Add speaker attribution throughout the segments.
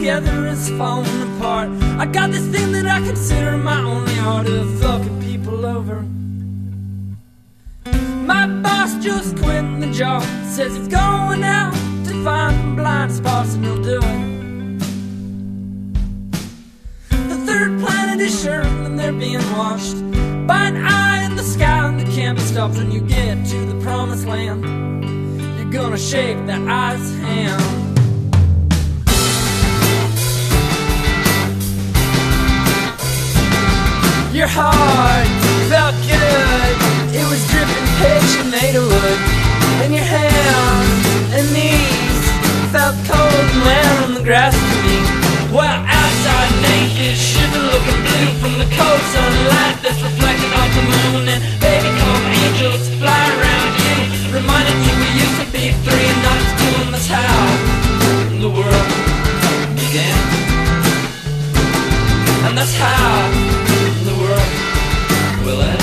Speaker 1: together is falling apart. I got this thing that I consider my only art of fucking people over. My boss just quit the job, says he's going out to find blind spots and he'll do it. The third planet is sure and they're being watched by an eye in the sky, and the can't be stopped when you get to the promised land. You're gonna shake the eye's hand. Your heart felt good, it was dripping pitch and made of wood. And your hands and knees felt cold and wet on the grass to me. Well, outside naked, shiver looking blue from the cold sunlight that's reflected off the moon. And baby calm angels fly around you, reminding you we used to be three and not just two. And that's how the world began. And that's how the world will end.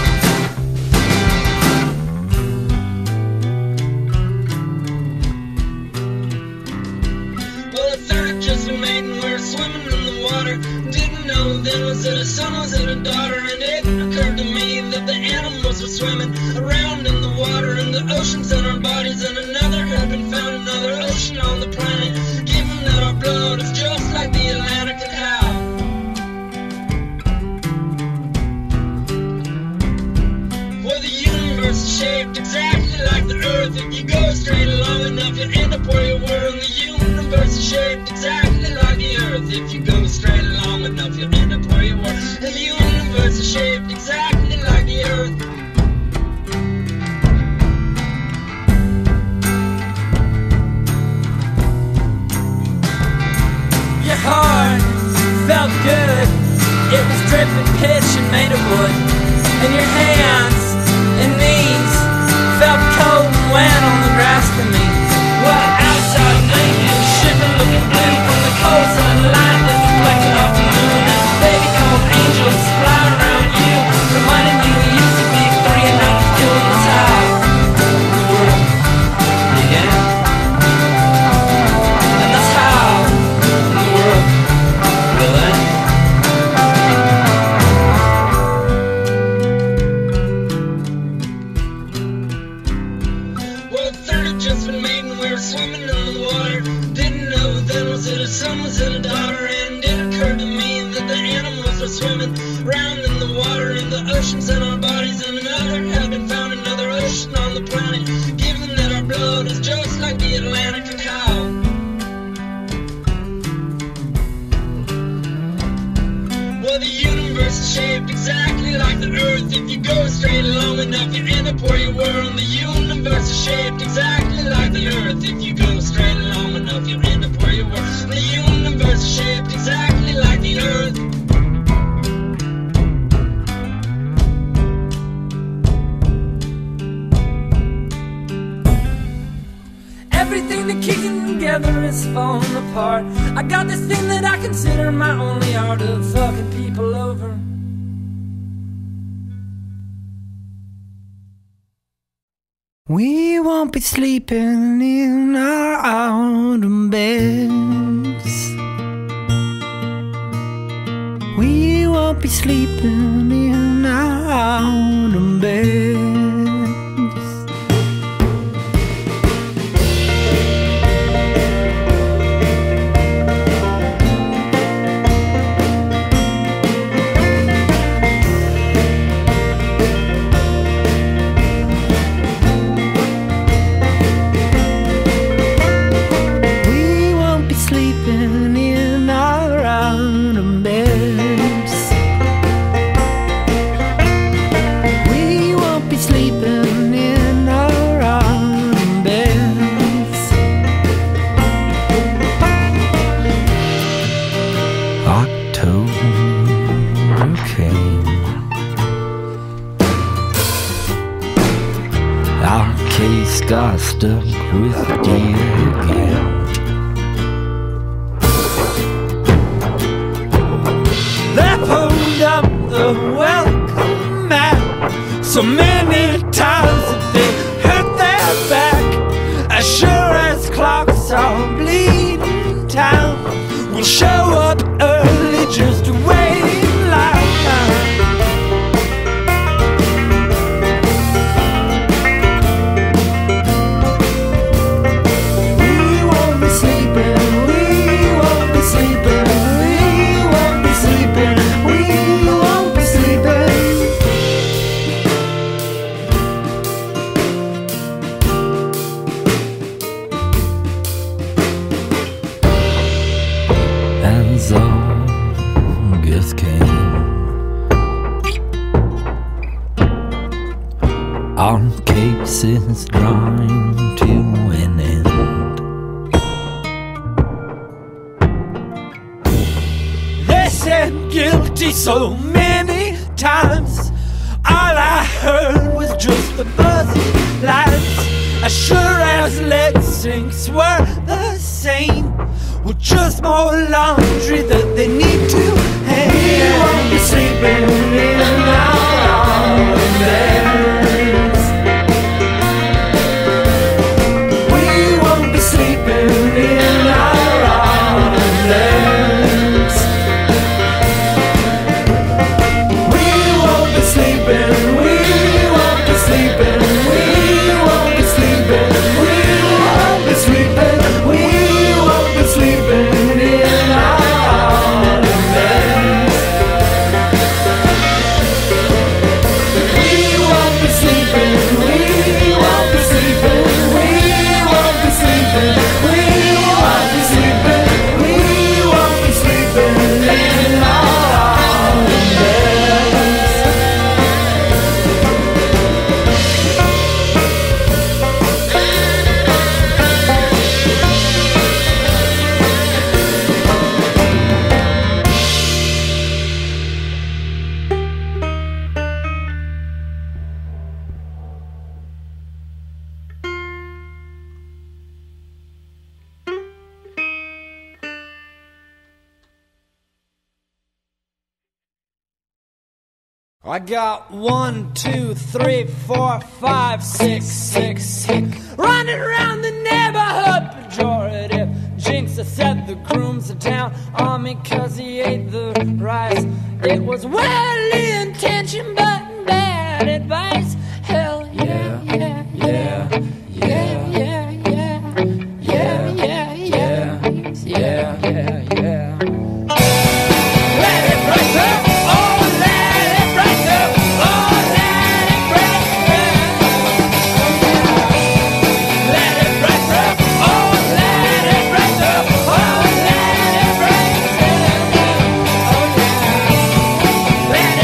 Speaker 1: Well, the third just been made and we're swimming in the water. Didn't know then was it a son, was it a daughter? And it occurred to me that the animals were swimming around in the water, and the oceans in our bodies, and another had been found, another ocean on the planet. Given that our blood is just like the Atlantic, and how well, the universe is shaped exactly like the earth. If you go straight long enough, you'll end up where you were. And the universe is shaped exactly like the earth. If you go straight long enough, you'll end up where you were. And the universe is shaped exactly like the earth. Your heart felt good, it was dripping pitch and made of wood. And your hands and knees felt cold and wet on the grass for me. Well, outside naked, shiver looking blue from the cold sunlight that's reflected off the moon. And baby cold angels fly around you, reminding you we used to be three and not just two. And that's how the world began. And that's how the world will end. Swimming in the water, didn't know then was it a son, was it a daughter? And it occurred to me that the animals were swimming around in the water, and the oceans in our bodies, and another had been found, another ocean on the planet. Given that our blood is just like the Atlantic, and how well, the universe is shaped exactly like the earth. If you go straight long enough, you end up where you were. And the universe is shaped exactly like the earth. If you go straight long enough, you end up where you were. The universe is shaped exactly like the earth. Everything that keeps it together is falling apart. I got this thing that I consider my only art of fucking people over. We won't be sleeping in our autumn beds. We won't be sleeping in our autumn beds. Got stuck with dear again. They pulled up the welcome mat so many times that they hurt their back. As sure as clocks are bleeding town, drawing to an end. They said guilty so many times, all I heard was just the buzzing lights. As sure as lead sinks were the same, with just more laundry that they need to hang. We won't be sleeping in our beds. We won't be sleeping in our beds. We won't be sleeping. We won't be sleeping. We won't be sleeping. We won't be sleeping. We won't be sleeping in our beds. We won't be sleeping. We won't be sleeping. We won't be sleeping. We won't be sleeping. We won't be sleeping in our beds. I got 1, 2, 3, 4, 5, 6 running around the neighborhood pejorative. Jinx, I said the grooms are down on me 'cause he ate the rice. It was well intentioned but bad advice. Hell yeah, yeah, yeah, yeah, yeah, yeah, yeah, yeah, yeah, yeah, yeah, yeah. Let it break up, oh, let it break up, oh, let it break up. Let it break up, oh, let it break up, oh, let it break up. Oh, yeah. Let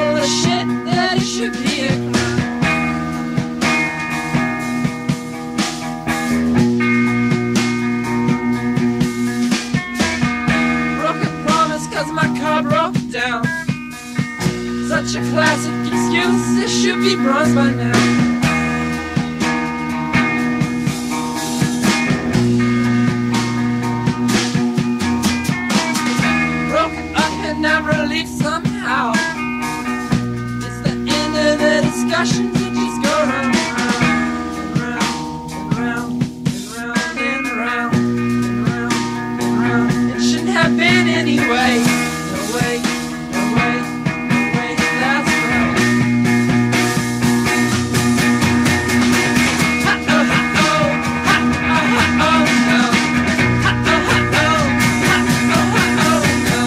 Speaker 1: full of shit that it should be a crime. Broke a promise 'cause my car broke down. Such a classic excuse, it should be bronze by now. Never leave somehow. It's the end of the discussions that just go round and round and round and round and round and round and round. It shouldn't have been anyway. No way, no way, no way, that's right. Ha-oh, ha-oh, ha-oh, ha-oh, no. Ha-oh, ha-oh, ha-oh, ha-oh, no.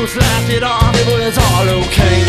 Speaker 1: almost laughed it off. It was all okay.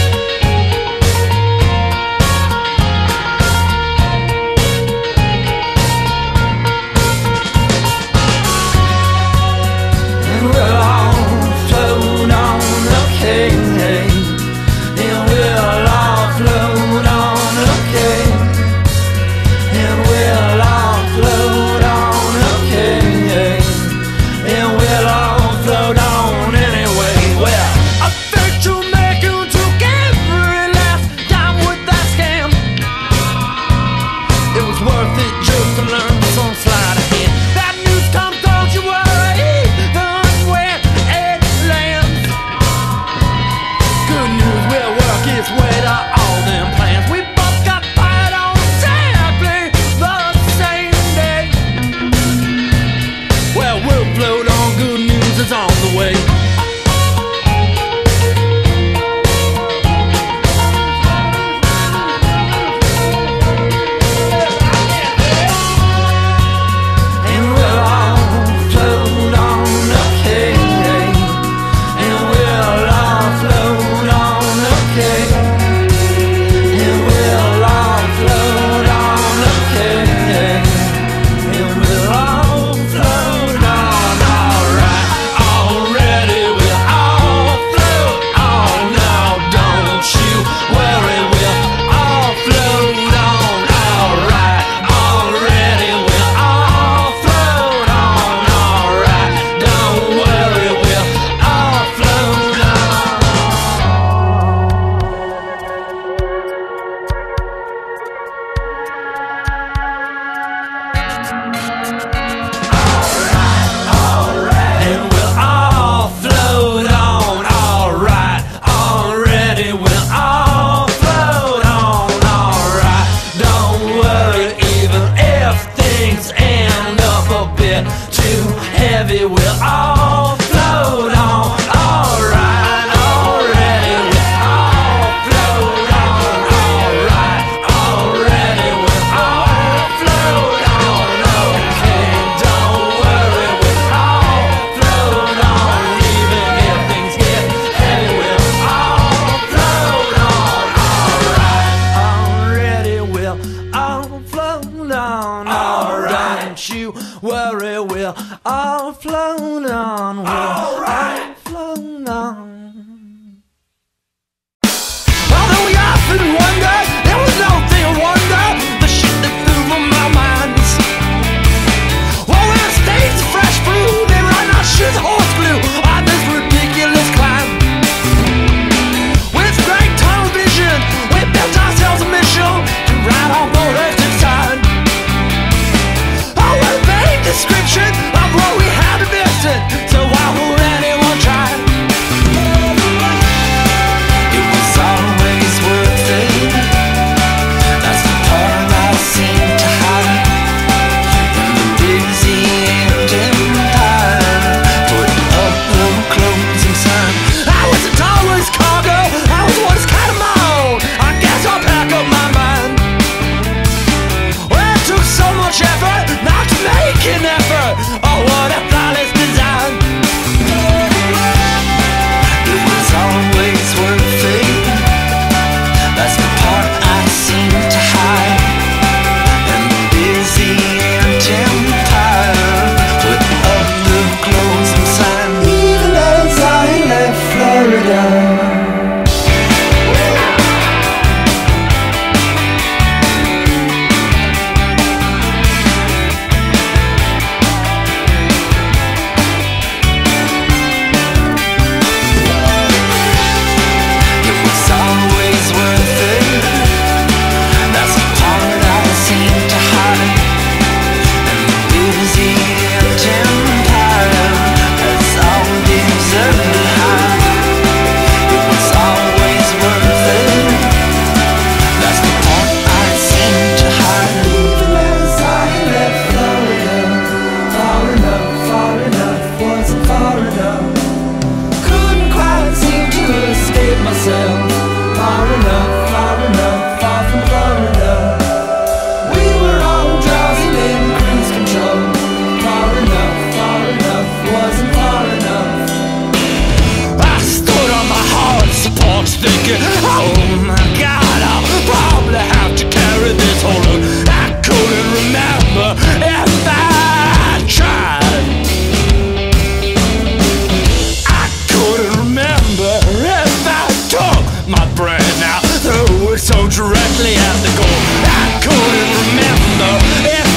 Speaker 1: Worry, we'll all float on. We'll all float on. Although we often wonder, there was no thing of wonder, the shit that flew from our minds. Well, we're states of fresh food, and right now shit's horse glue on this ridiculous climb. With great tunnel vision, we built ourselves a mission to ride on the left side. Description of what we had invested, so I will
Speaker 2: thinking, oh my God, I'll probably have to carry this whole load. I couldn't remember if I tried. I couldn't remember if I took my brain out, threw it so directly at the goal. I couldn't remember if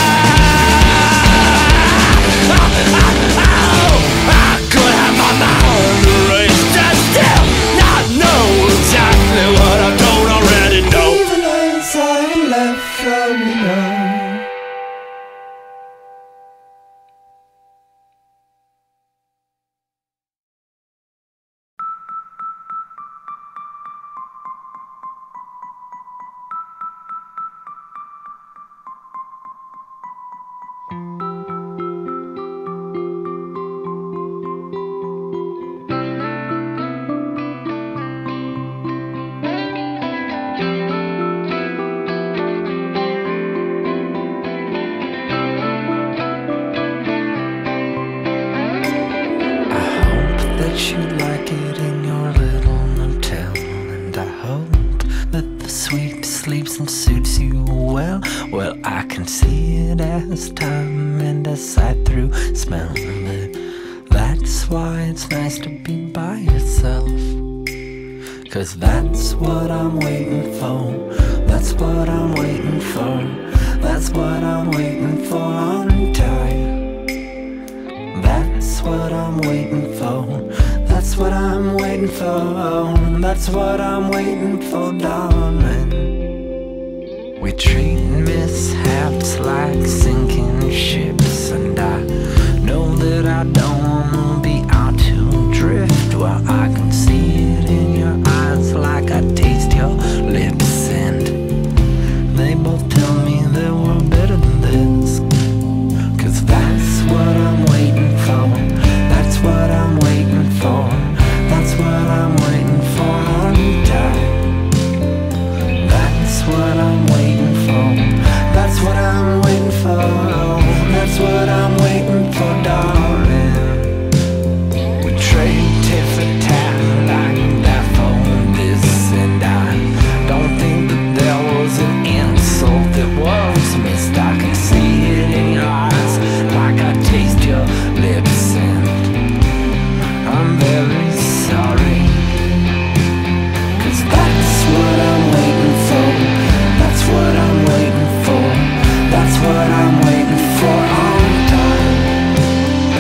Speaker 2: I could have my mind erased and still not know exactly what I don't already know.
Speaker 1: Even inside left from me now.
Speaker 3: You like it in your little motel, and I hope that the sweet sleeps and suits you well. Well, I can see it as time and as sight through smell, but that's why it's nice to be by yourself. 'Cause that's what I'm waiting for. That's what I'm waiting for. That's what I'm waiting for on time. That's what I'm waiting for. That's what I'm waiting for. That's what I'm waiting for, darling. We treat mishaps like sinking ships, and I know that I don't wanna be out to drift. Well, I can see it in your eyes like I taste your lips, and they both tell me that we're better than this. 'Cause that's what I'm waiting for. That's what I'm waiting for. That's what I'm waiting for on time. That's what I'm waiting for. That's what I'm waiting for. That's what I'm waiting for, darling. We trade tit for tat like that for this, and I don't think that there was an insult that was missed. I can see it in your eyes like I taste your lips, and I'm very sorry. 'Cause that's what I'm waiting for. That's what I'm waiting for. That's what I'm waiting for all the time.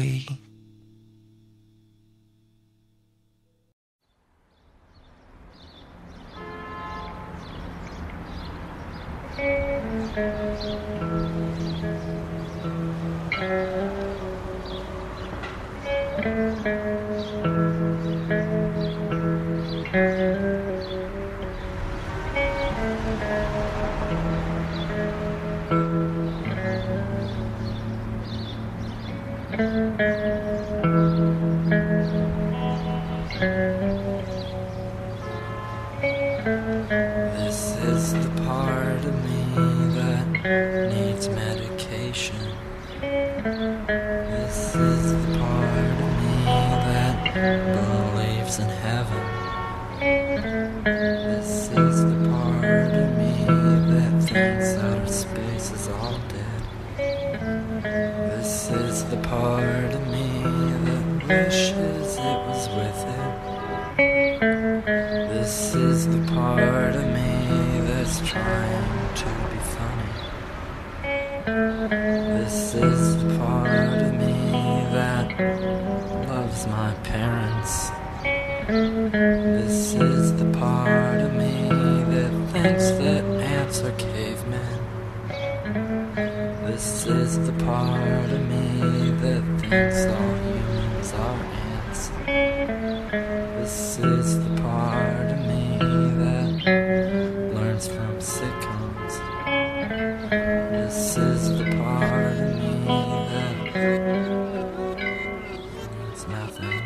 Speaker 3: be. This is the part of me that needs medication. This is the part of me that believes in heaven. This is the part of me that thinks outer space is all dead. This is the part of me that wishes it was with it. This is the part of me that's trying to be funny. This is the part of me that loves my parents. This is the part of me that thinks that ants are cavemen. This is the part of me that thinks all humans are ants. This is the part of me that learns from sitcoms. This is the part of me that learns nothing.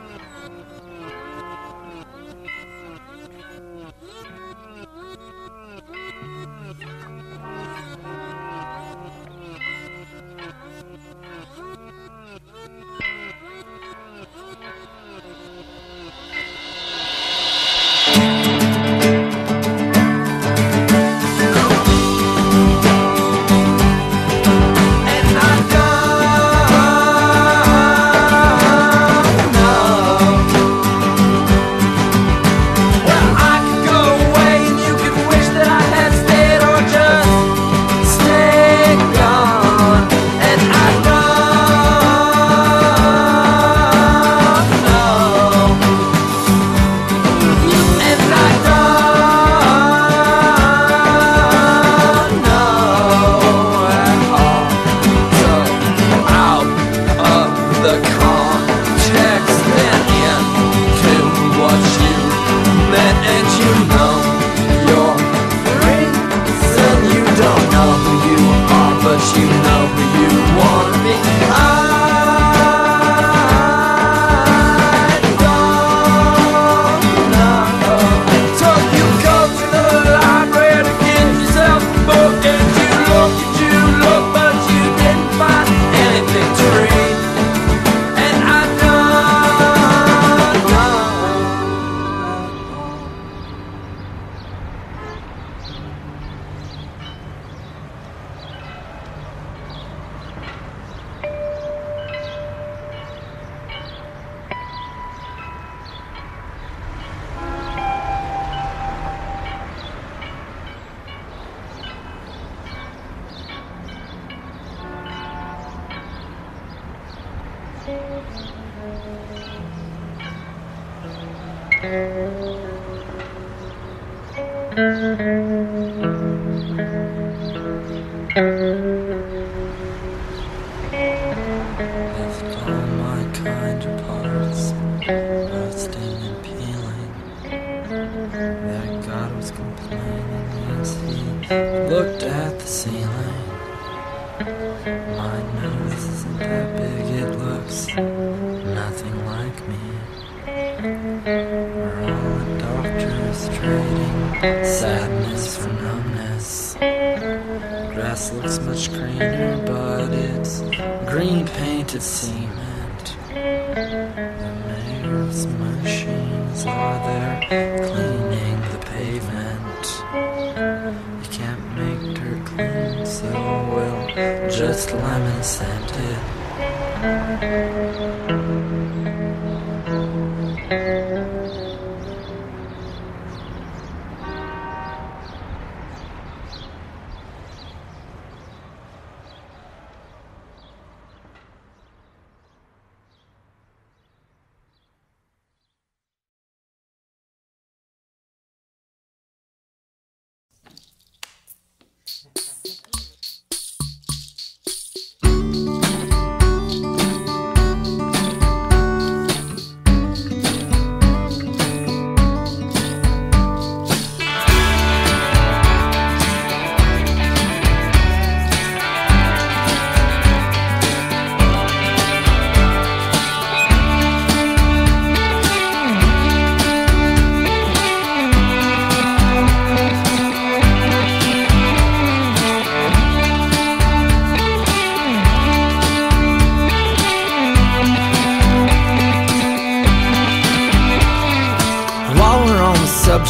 Speaker 3: Left all my kinder parts rusting and peeling. That God was complaining as he looked at the ceiling. My nose isn't that big, it looks nothing like me. We're all the doctors trading sadness for numbness. Grass looks much greener, but it's green painted cement. The mayor's machines are there cleaning the pavement. You can't make dirt clean, so we'll just lemon scent it.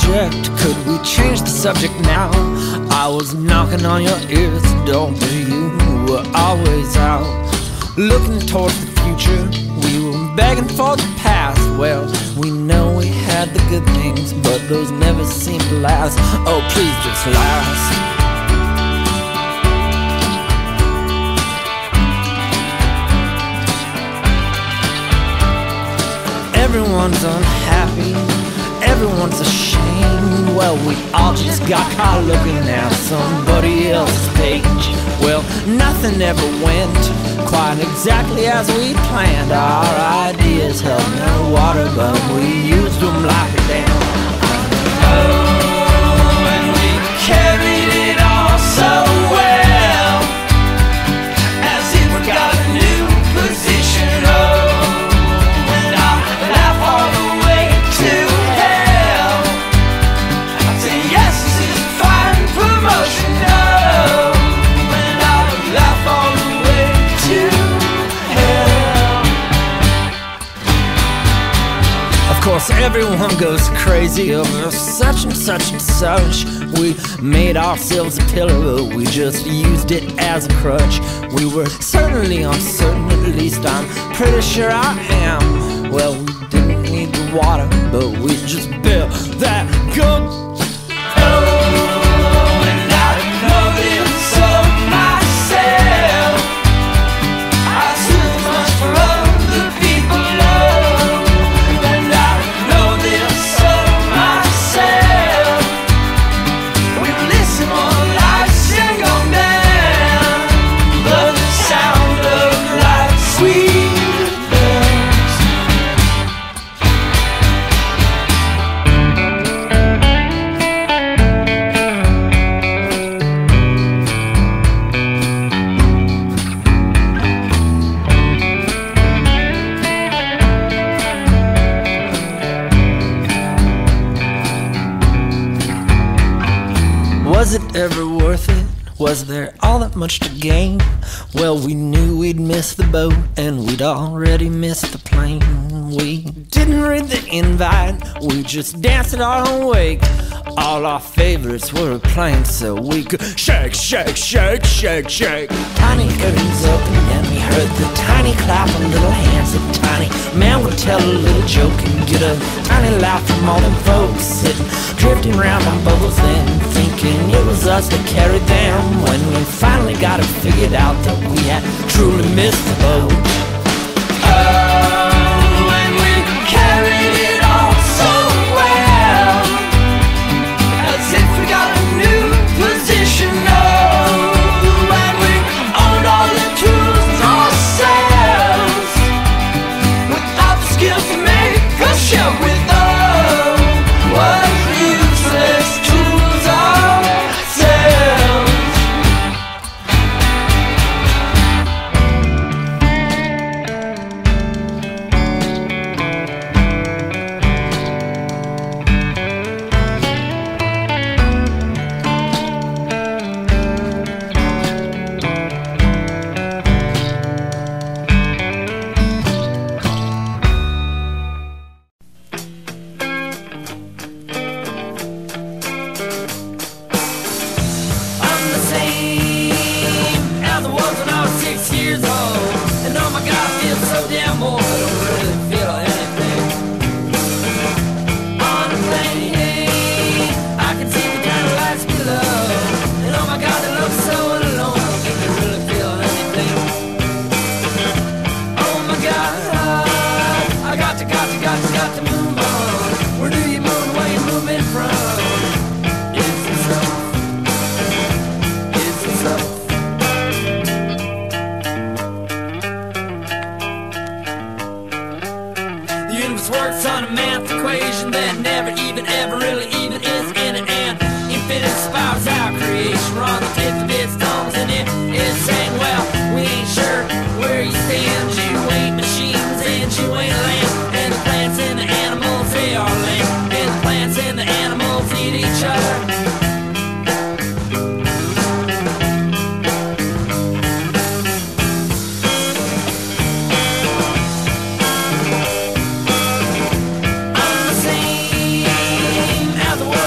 Speaker 3: subject? Could we change the subject now? I was knocking on your ears door, but you were always out. Looking towards the future, we were begging for the past. Well, we know we had the good things, but those never seem to last. Oh, please just last. Everyone's unhappy, everyone's ashamed. Well, we all just got caught looking at somebody else's page. Well, nothing ever went quite exactly as we planned. Our ideas held no water, but we used them like a dam. Oh, and we carried it all so well, as if we got a new position. Oh, of course, everyone goes crazy over such and such and such. We made ourselves a pillow, but we just used it as a crutch. We were certainly uncertain, at least I'm pretty sure I am. Well, we didn't need the water, but we just built that gun. Was it ever worth it? Was there all that much to gain? Well, we knew we'd miss the boat, and we'd already missed the plane. We didn't read the invite, we just danced at our own wake. All our favorites were playing so we could shake, shake, shake, shake, shake. Tiny curtains open and we heard the tiny clap of little hands. The tiny man would tell a little joke and get a tiny laugh from all them folks sitting, drifting round on bubbles then, thinking it was us that carried them. When we finally got it figured out that we had truly missed the boat. Oh, and we carried it all so well, as if we got a new position. Oh, and we owned all the tools ourselves, without the skills to make a show with. Oh, what useless tools ourselves. Works on a math equation that never even ever really even is in an end. Infinite spirals out creation, run the 50 bit stones, and it is saying, well, we ain't sure where you stand. You ain't machines and you ain't land, and the plants and the animals, they are land, and the plants and the animals eat each other. The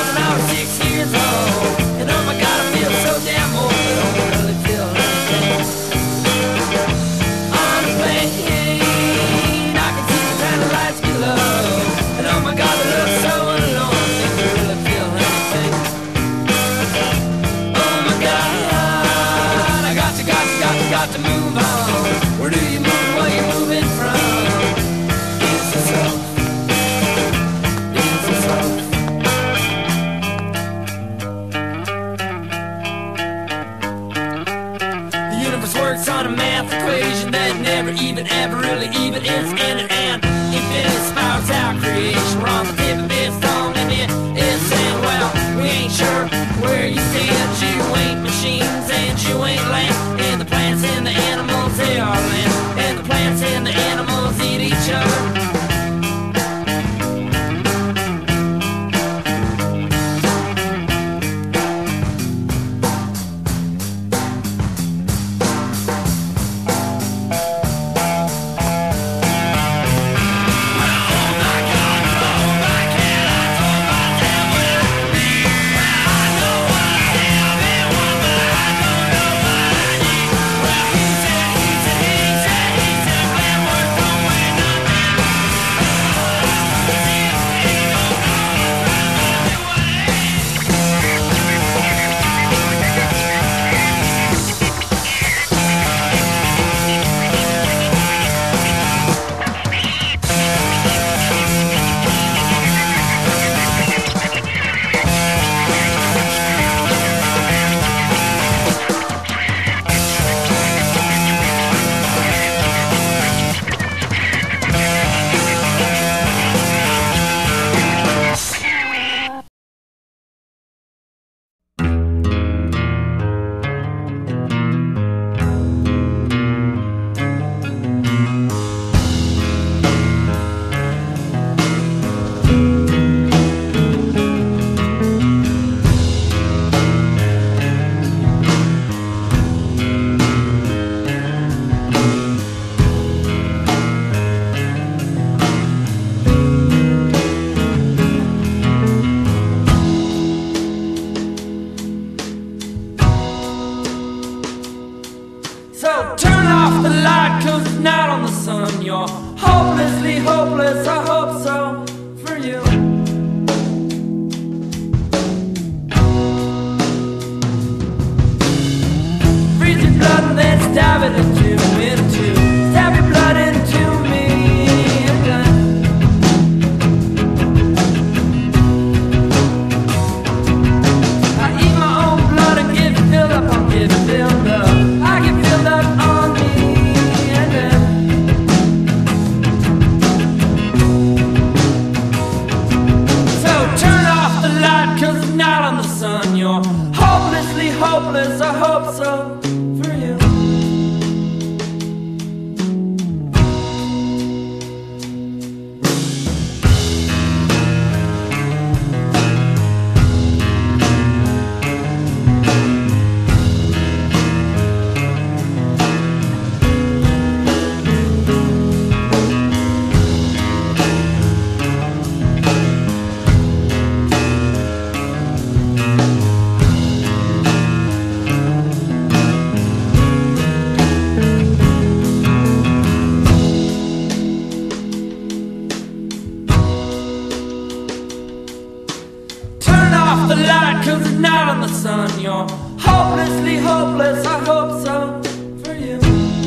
Speaker 1: out in the sun. You're hopelessly hopeless, I hope so for you.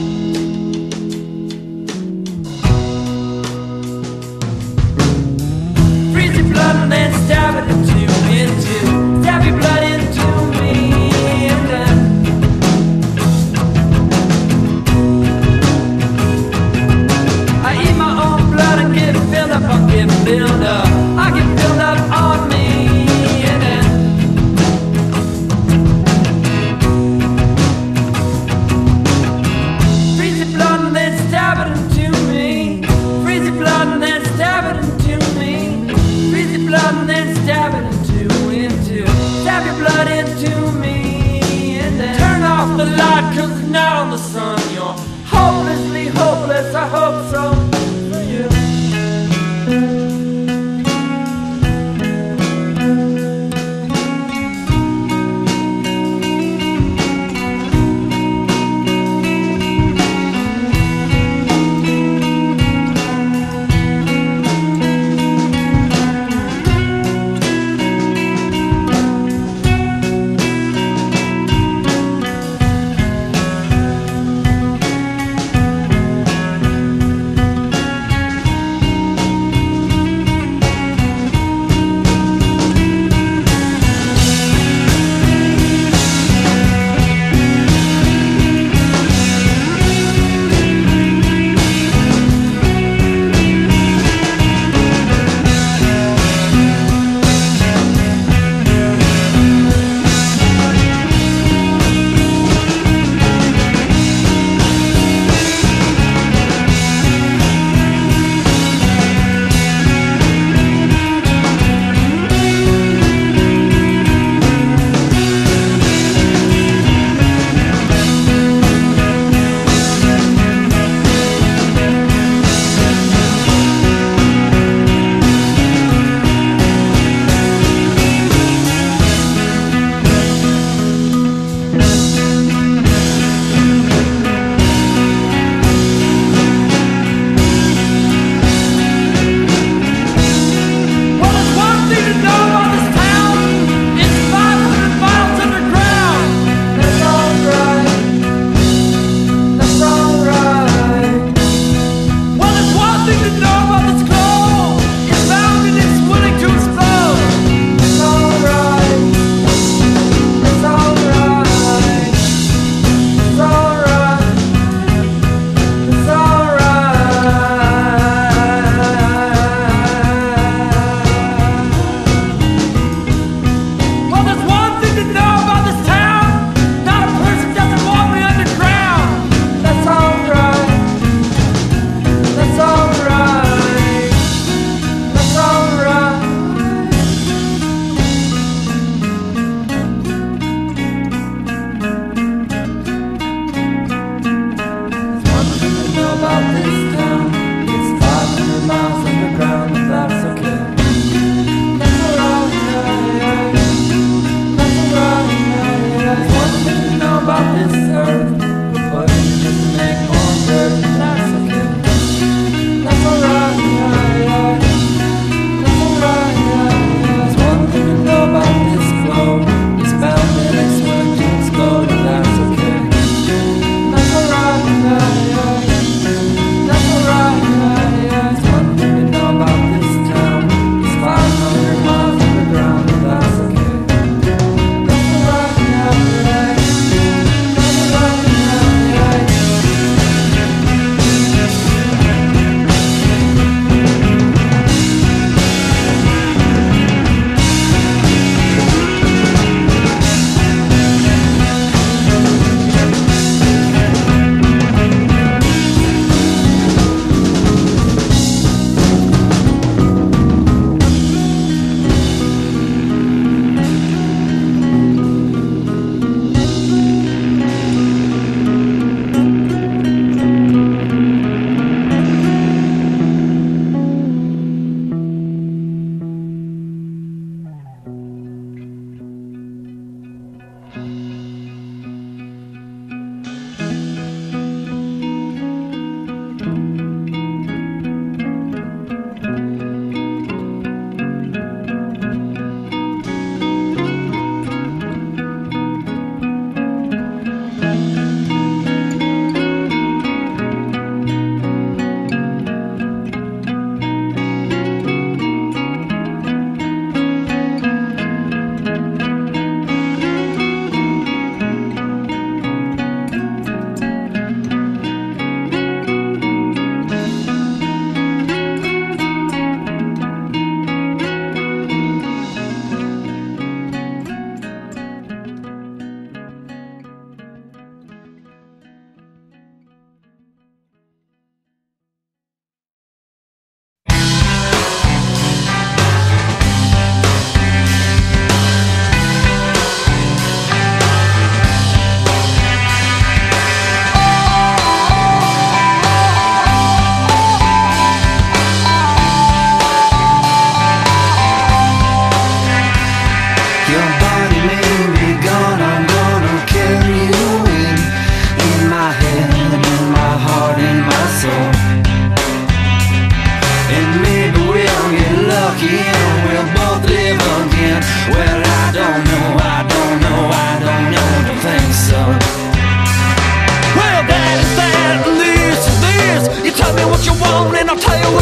Speaker 1: Freeze your blood and then stab it stab your blood into me, and then I eat my own blood and get filled up, I'll get filled up, I get filled up on me, and then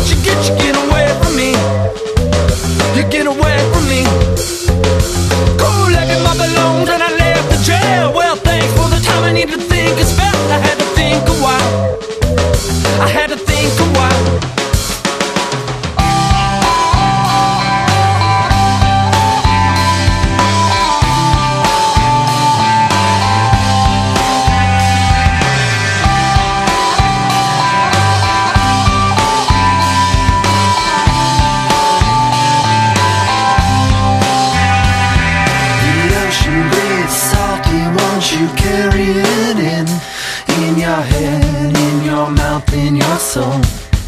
Speaker 3: you get away from me. You get away from me. Collected my belongings and I left the jail. Well, thanks for the time I need to think it's felt. I had to think a while. I had to think a while. You carry it in your head, in your mouth, in your soul.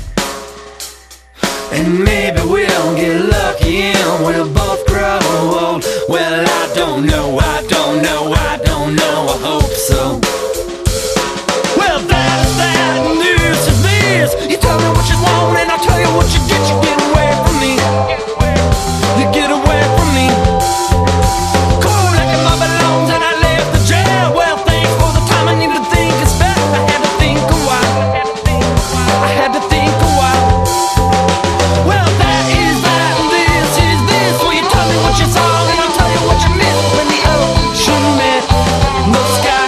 Speaker 3: And maybe we'll get lucky and we'll both grow old. Well, I don't know, I don't know, I don't know, I hope so. Well, that is that, and this is this. You tell me what you want and I'll tell you what you get away from me. You get away from me. Collecting my belongings and I left the jail. Well, thanks for the time I need to think it's back. I had to think a while. I had to think a while. Well, that is that, and this is this. Well, you tell me what you saw and I'll tell you what you missed. When the ocean met the sky,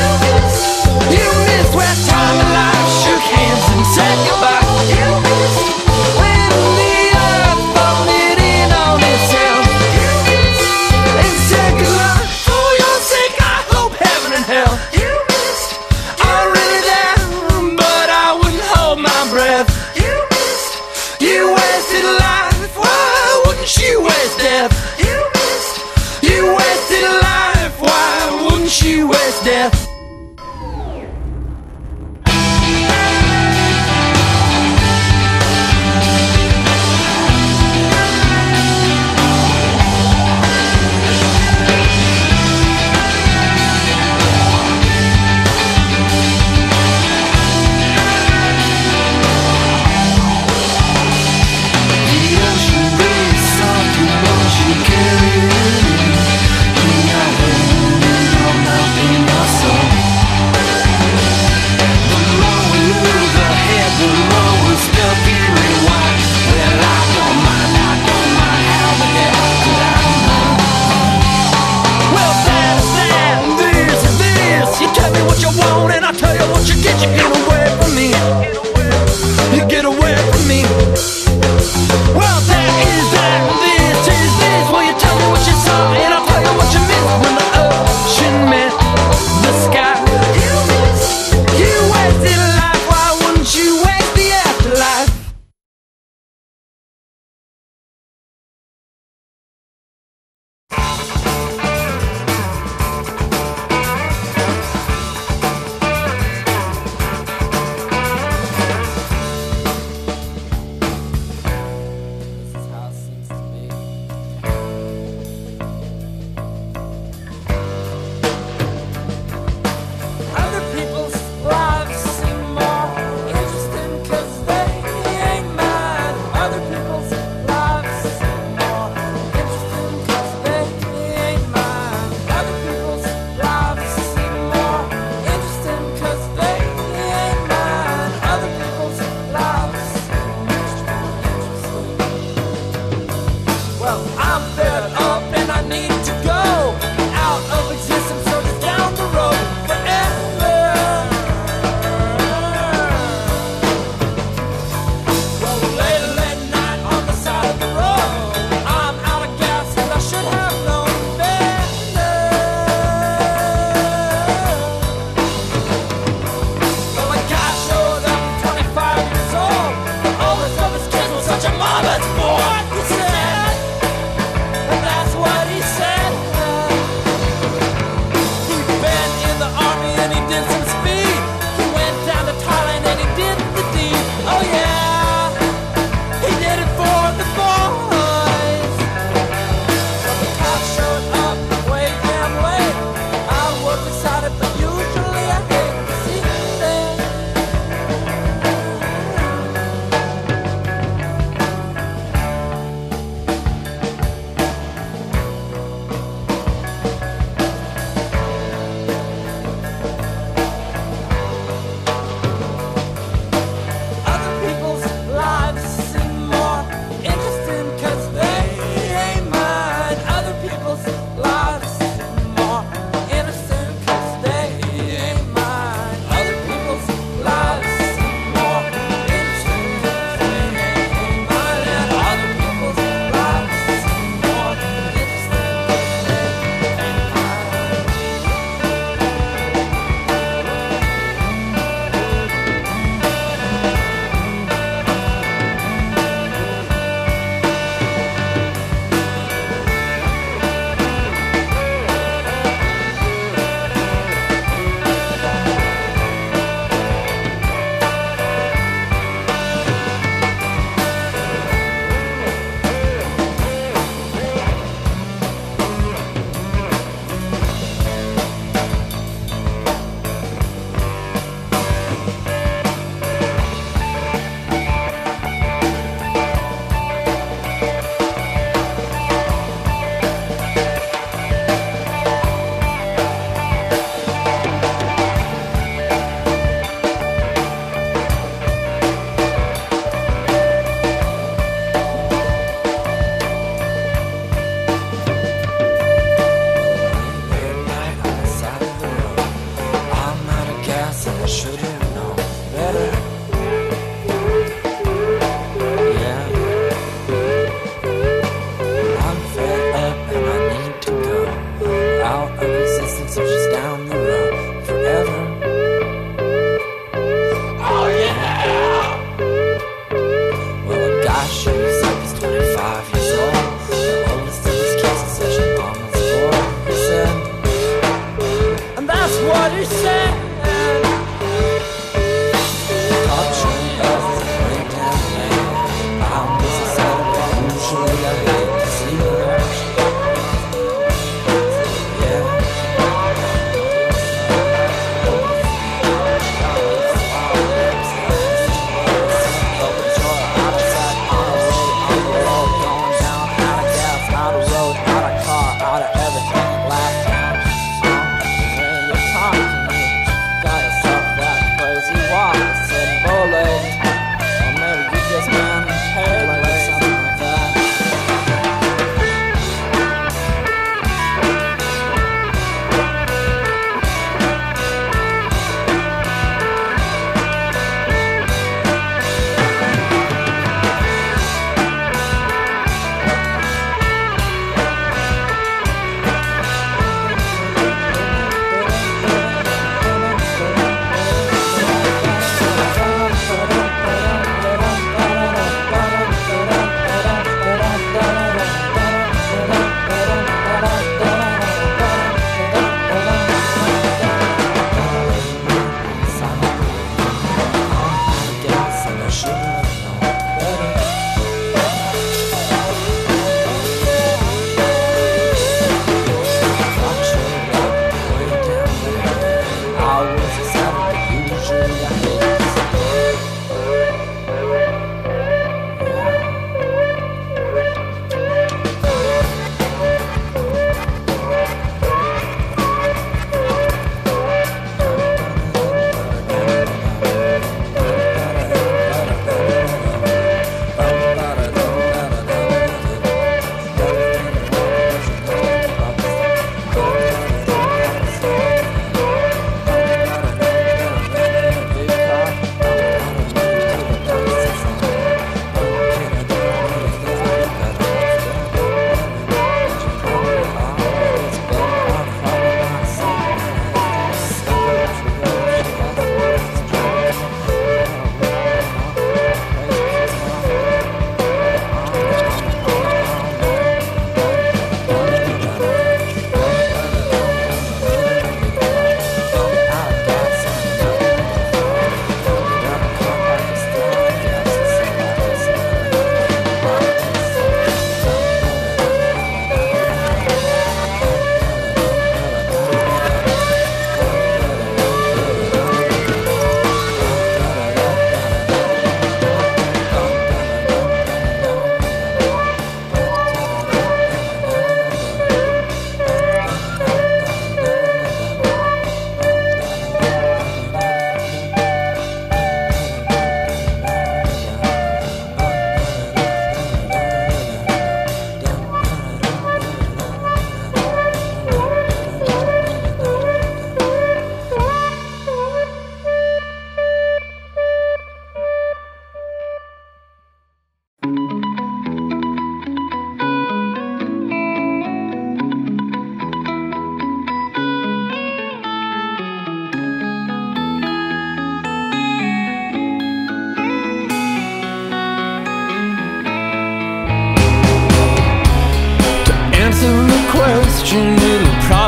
Speaker 3: you missed where time and life shook hands and said goodbye. You missed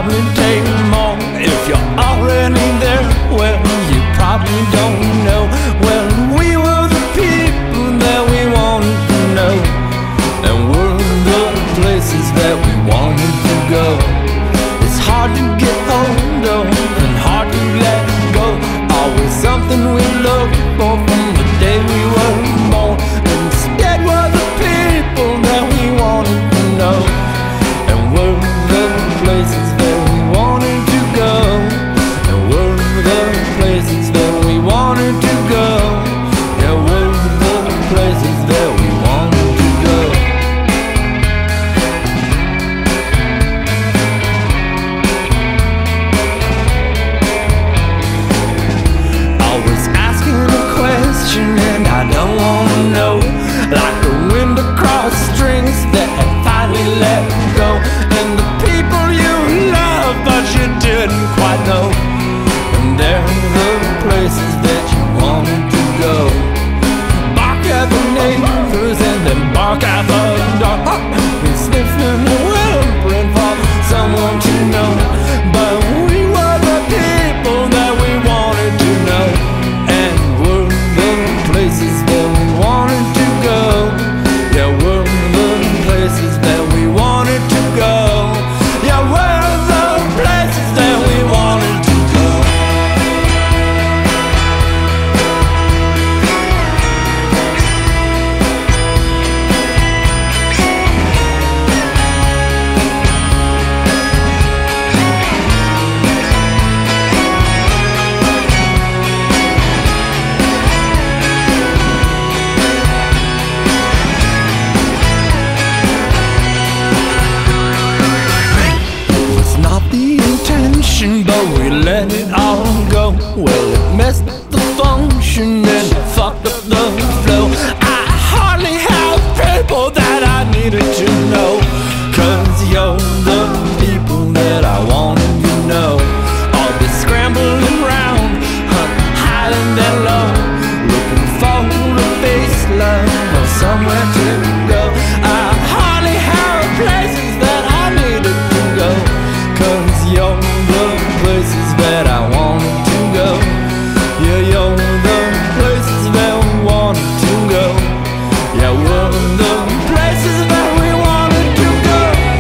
Speaker 2: probably take more. If you're already there, well, you probably don't know. Well, we were the people that we wanted to know, and we're the places that we wanted to go. It's hard to get hold of and hard to let go. Always something we look for from the day we were born. Instead, we're the people that we wanted to know, and we're the places that we wanted to go, and we're the places that we wanted to go. Yeah, we're the places that we wanted to go. Always asking a question and I don't wanna know, like the wind across strings that have finally let go, and the people you love but you didn't quite know, and they're the places that you wanted to go. Bark at the neighbors and then bark at the dog, and sniffing the whimpering for someone to know. But we were the people that we wanted to know, and we're the places that we wanted to go. Yeah, we're the places that we wanted to go. Yeah, we're the places that we wanted to go. It's not the intention, but we let it all go. Well, it messed up the function and it fucked up the flow. I hardly have people that I needed to know, 'cause you're the people that I wanted to know. I'll be scrambling around, high and low, looking for a face love or somewhere to go. I hardly have places that I needed to go, 'cause you're the places that I wanted to go. Yeah, you're the places that we wanted to go. Yeah, we're the places that we wanted to go.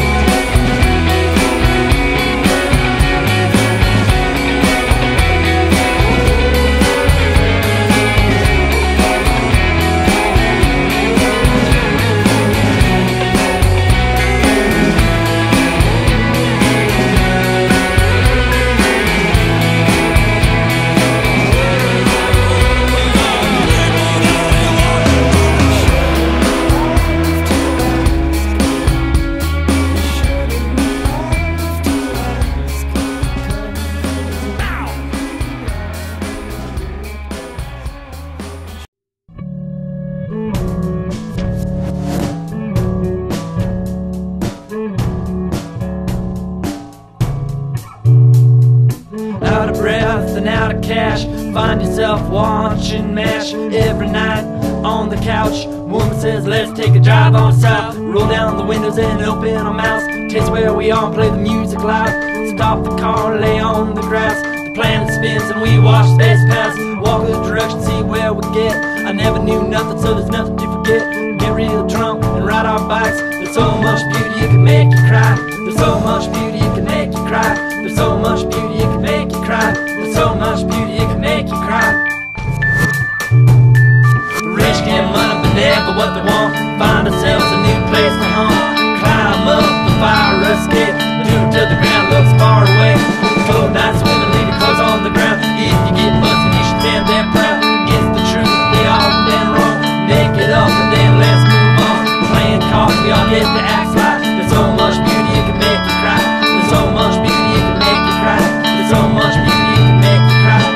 Speaker 1: Out of breath and out of cash, find yourself watching MASH every night on the couch. Woman says, let's take a drive on south. Roll down the windows and open our mouths. Taste where we are, play the music loud. Stop the car, lay on the grass. The planet spins and we watch space pass. Walk the direction, see where we get. I never knew nothing, so there's nothing to forget. Get real drunk and ride our bikes. There's so much beauty it can make you cry. There's so much beauty it can make you cry. There's so much beauty it can make you cry. There's so much beauty it can make you cry. The rich get money but never what they want. Find ourselves a new place to haunt. Climb up the fire escape. Do it till the ground looks far away. Cold nights, women leave your clothes on the ground. If you get busted, you should stand there proud. It's the truth, they all been wrong. Make it up and then let's move on. Playing cards, we all get to act like. There's so much beauty it can make you cry. There's so much beauty it can make you cry. There's so much beauty it can make you cry.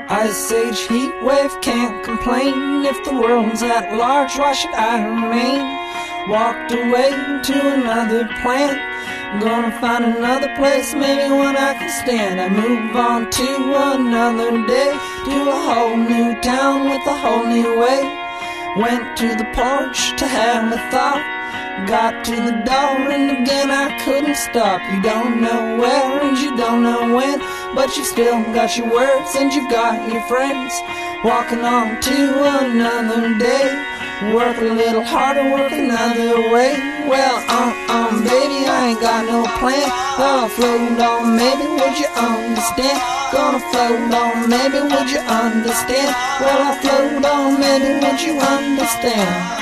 Speaker 3: Ice age heat wave, can't complain. If the world's at large, why should I remain? Walked away to another planet, gonna find another place, maybe one I can stand. I move on to another day, to a whole new town with a whole new way. Went to the porch to have a thought, got to the door and again I couldn't stop. You don't know where and you don't know when, but you've still got your words and you've got your friends. Walking on to another day, work a little harder, work another way. Well, baby, I ain't got no plan. Gonna float on, maybe would you understand? Gonna float on, maybe would you understand? Well, I float on, maybe would you understand?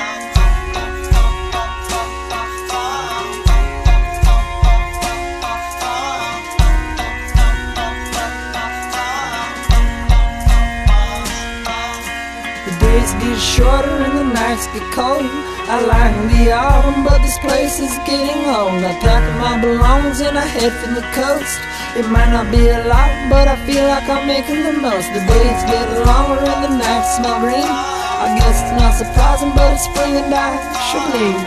Speaker 3: Days get shorter and the nights get cold. I like the autumn, but this place is getting old. I pack up my belongings and I head for the coast. It might not be a lot, but I feel like I'm making the most. The days get longer and the nights smell green. I guess it's not surprising, but it's spring and I should leave.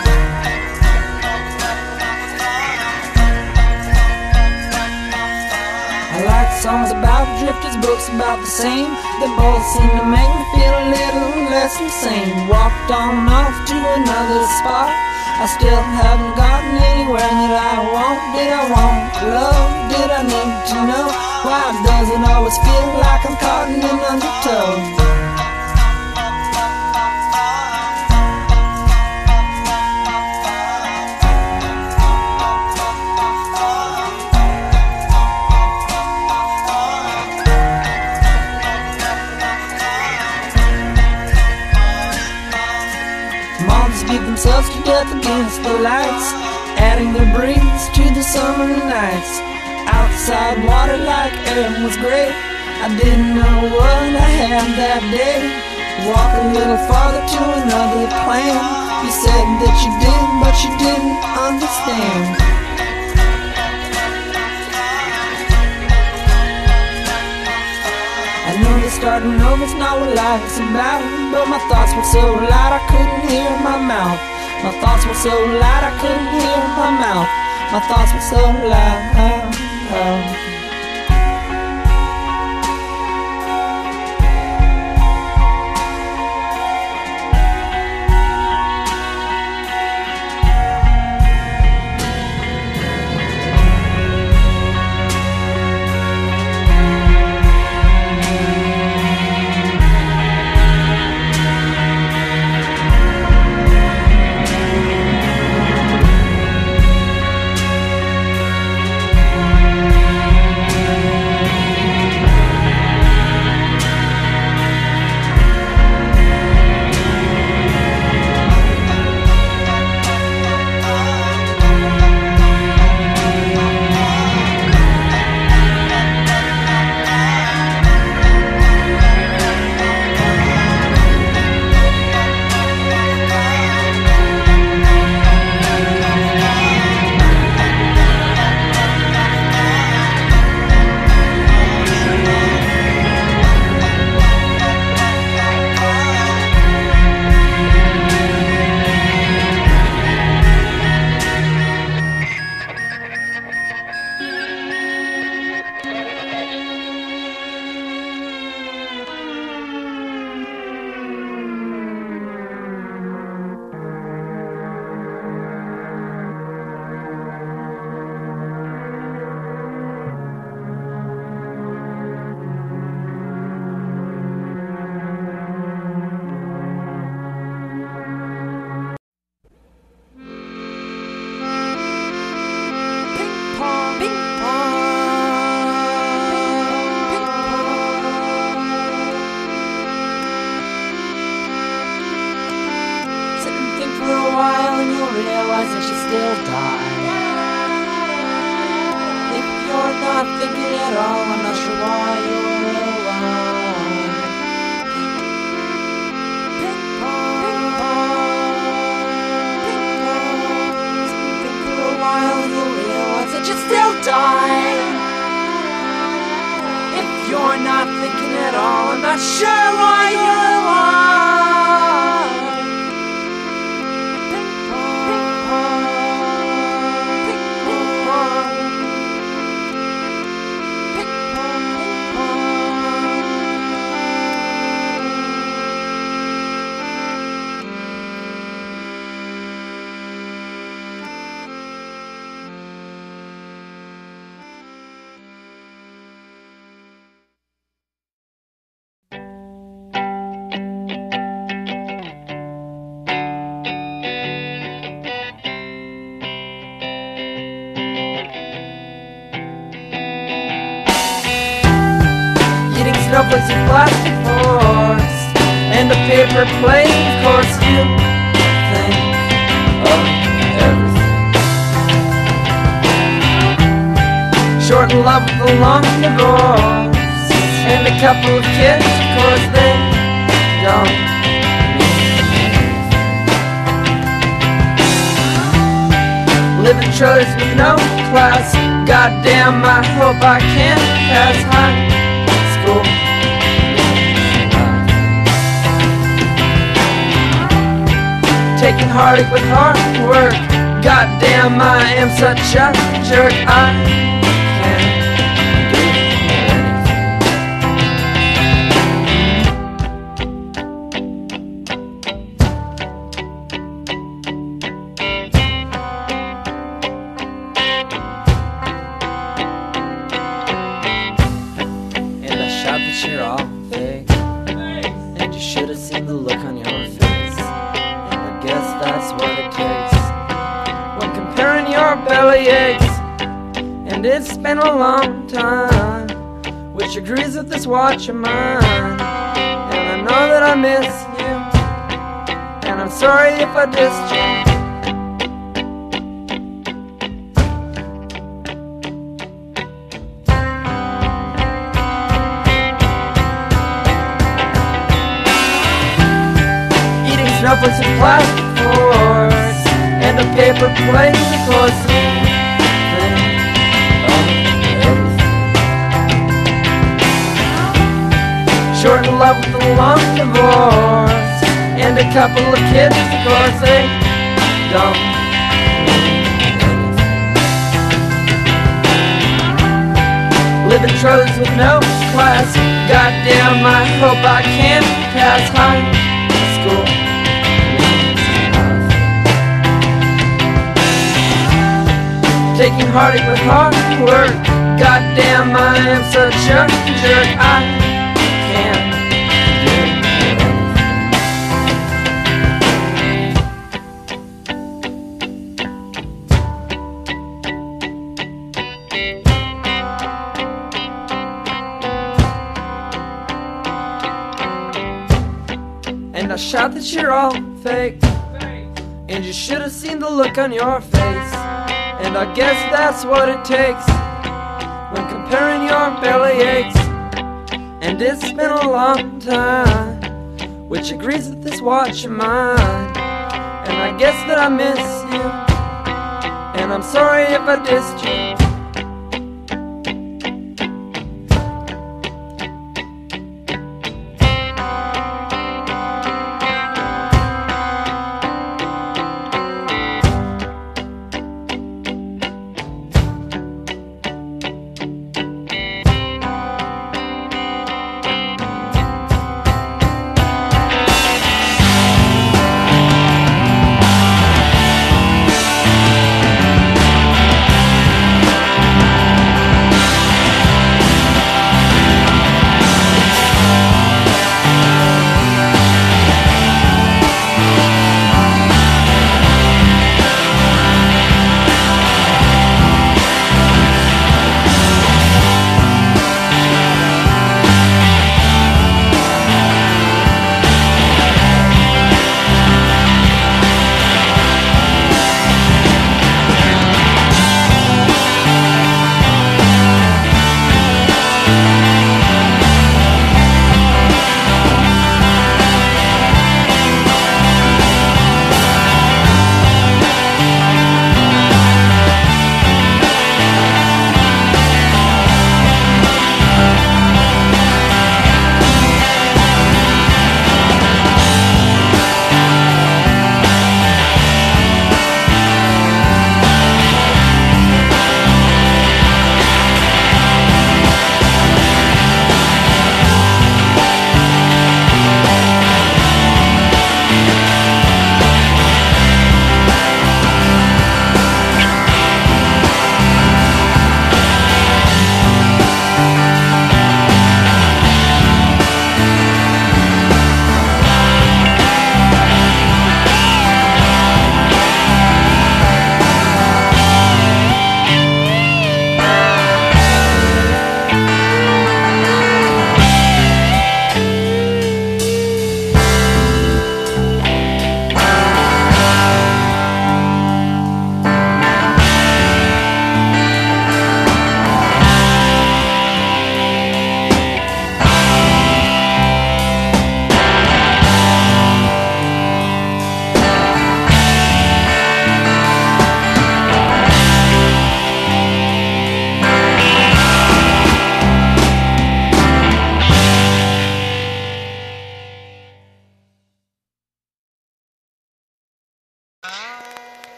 Speaker 3: I like songs about drifters, books about the same. They both seem to make me feel a little less insane. Walked on off to another spot, I still haven't gotten anywhere that I want. Did I want love? Did I need to know? Why does it always feel like I'm caught in an undertow? Beat themselves to death against the lights, adding their breeze to the summer nights. Outside water like air was great, I didn't know what I had that day. Walk a little farther to another plan. You said that you did, but you didn't understand. I know that starting over's not what life's about, but my thoughts were so loud I couldn't hear my mouth. My thoughts were so loud I couldn't hear my mouth. My thoughts were so loud. Realize that you still die. If you're not thinking at all, I'm not sure why you're alive. Ping pong, ping pong, ping pong. Think for a while and you'll realize that you still die. If you're not thinking at all,
Speaker 1: not sure why you're alive. Ping pong, ping pong, ping pong, ping pong. Snowflakes and plastic forks and a paper plate. Of course you think of everything. Short in love with a long divorce and a couple of kids. Of course they don't live in trailers with no class. Goddamn, I hope I can pass high school. Taking heartache with hard work. Goddamn, I am such a jerk. I can't do anything. And I shout that you're all fake, and you should have seen the look on your face. Guess that's what it takes when comparing your belly aches. And it's been a long time, which agrees with this watch of mine. And I know that I miss you, and I'm sorry if I dissed you. Snowflakes and plastic forks and a paper plate. Of course you think of everything. Short in love with a long divorce and a couple of kids. Of course they don't mean anything. Live in trailers with no class. Goddamn, I hope I can pass high school. Taking heartache with hard work. Goddamn, I am such a jerk. I can't do anything. And I shout that you're all fake, and you should have seen the look on your face. And I guess that's what it takes when comparing your belly aches. And it's been a long time, which agrees with this watch of mine. And I guess that I miss you, and I'm sorry if I dissed you.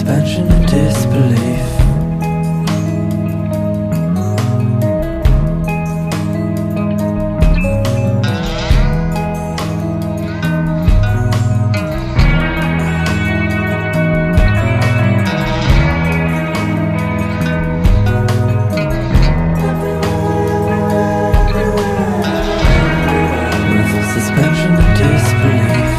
Speaker 3: suspension of disbelief. Suspension of disbelief.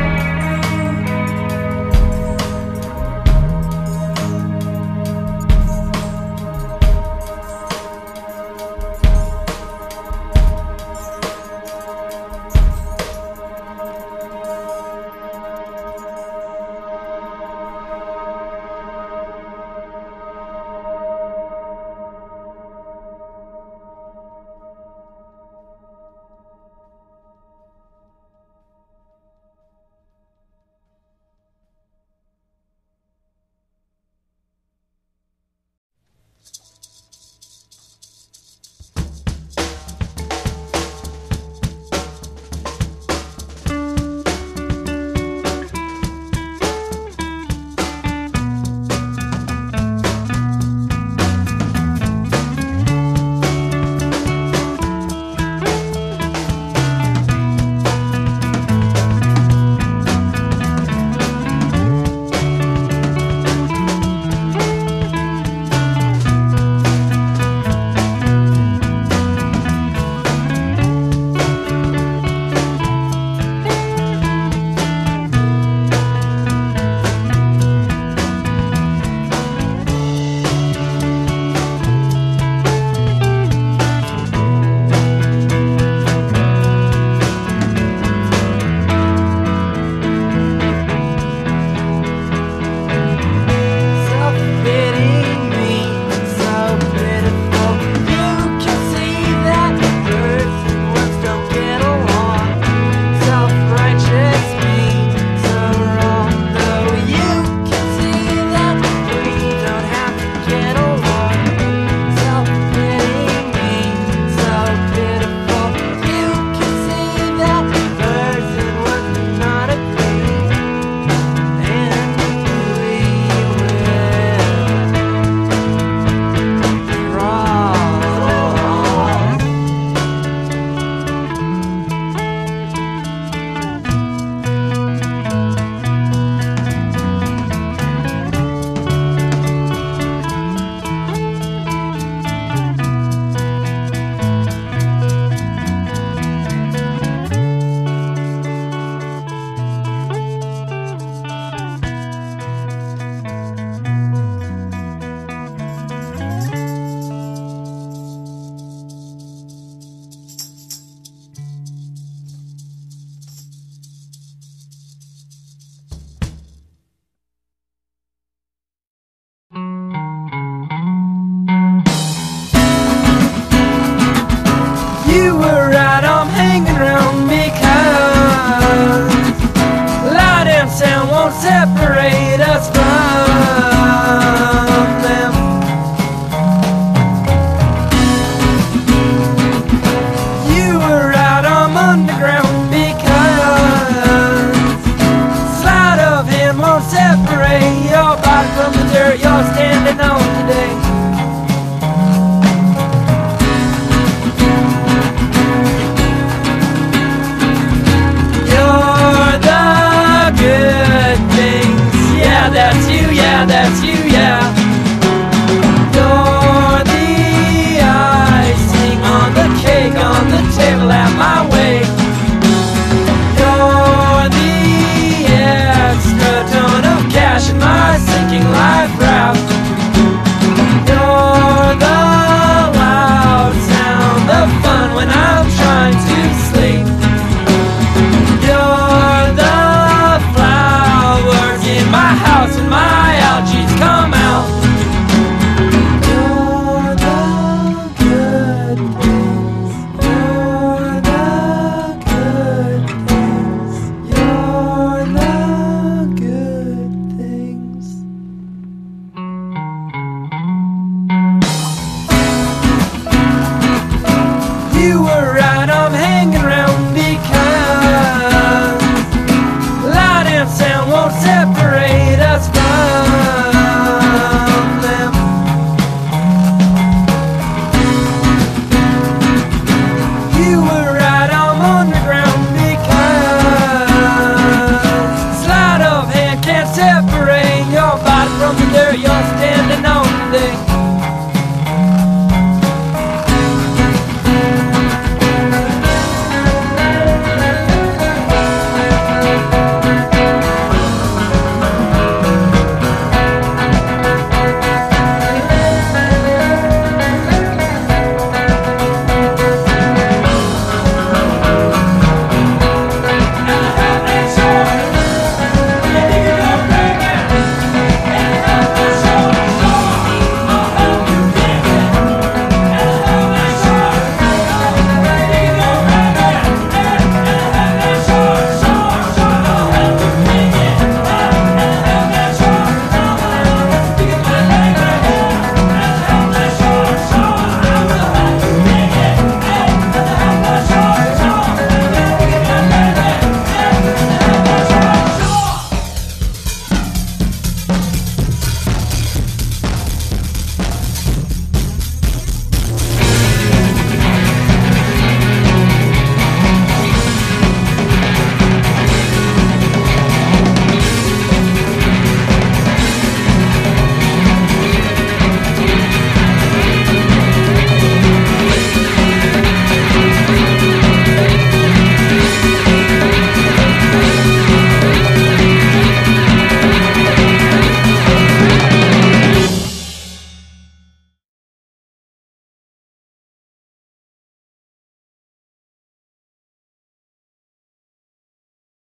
Speaker 1: You were right, I'm hanging around because light and sound won't separate us from them. You were right, I'm underground because sleight of hand won't separate your body from the dirt you're standing on today. That's you.